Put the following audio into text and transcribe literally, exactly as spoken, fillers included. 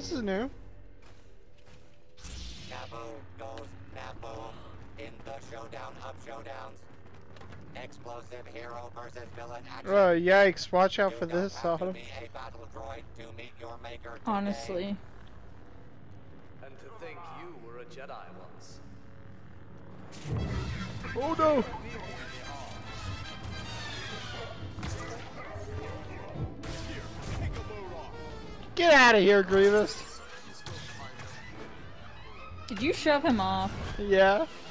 This is new. Naboo goes Naboo in the showdown of showdowns. Explosive hero versus villain action. Oh, yikes. Watch out You for don't this, have to Autumn. be a battle droid to meet your maker today. Honestly. And to think you were a Jedi once. Oh no! Get out of here, Grievous! Did you shove him off? Yeah.